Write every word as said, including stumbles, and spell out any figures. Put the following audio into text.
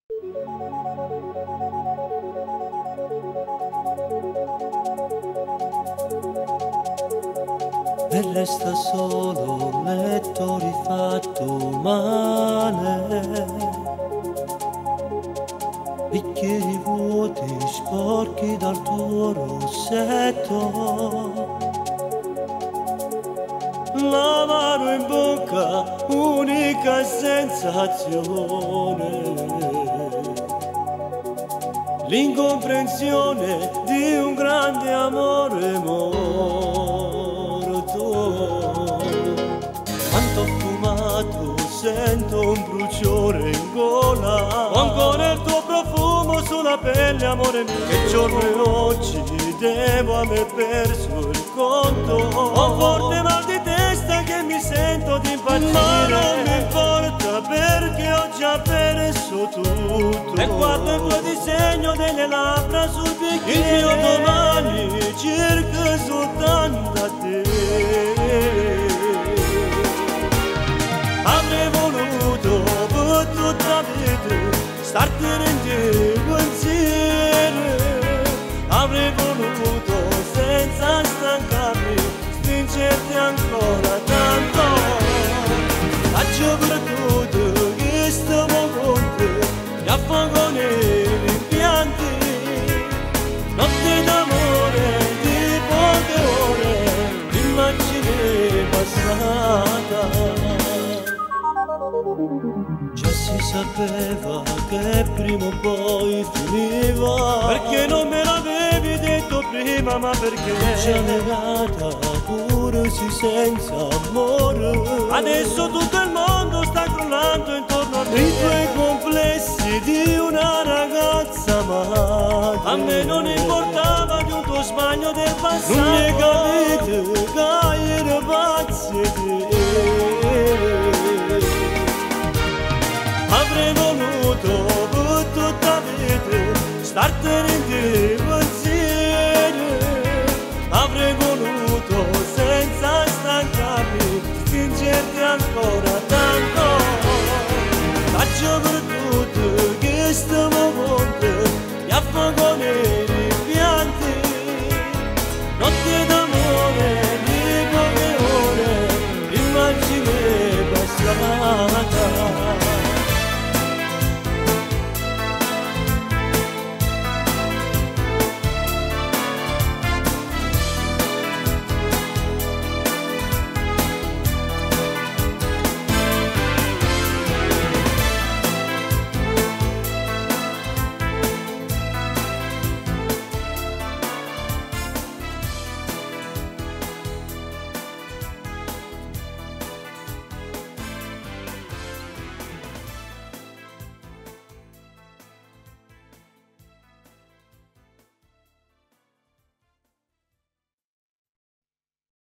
E resta solo un letto rifatto male, bicchieri vuoti sporchi dal tuo rossetto, l'amaro in bocca, unica sensazione, l'incomprensione di un grande amore morto. Quanto ho fumato, sento un bruciore in gola, ho ancora il tuo profumo sulla pelle, amore mio. Che giorno è oggi, devo aver perso il conto, ho forte mal di testa che mi sento di impazzire, ma non mi importa perché ho già perso tutto. E guardo il tuo disegno delle labbra sul bicchiere, io domani cerco soltanto a te. Avrei voluto per tutta la vita startene in te pensiero, avrei voluto senza stancarmi stringerti ancora tanto. Faccio per tutto che stiamo con te, mi affogo nei rimpianti, notte d'amore di poche ore, l'immagine passata. Già si sapeva che prima o poi finiva, perché non me l'avevi detto prima, ma perché c'è negata pure si senza amore. Adesso tutto il mondo sta crollando intorno a me, i tuoi complessi di una ragazza amata. A me non importava di un tuo sbaglio del passato, non mi capite che ero pazzi di te. Avrei voluto per tutta la vita startene in te pensiero, avrei voluto senza stancarmi stringerti ancora tanto. Faccio per tutto che sto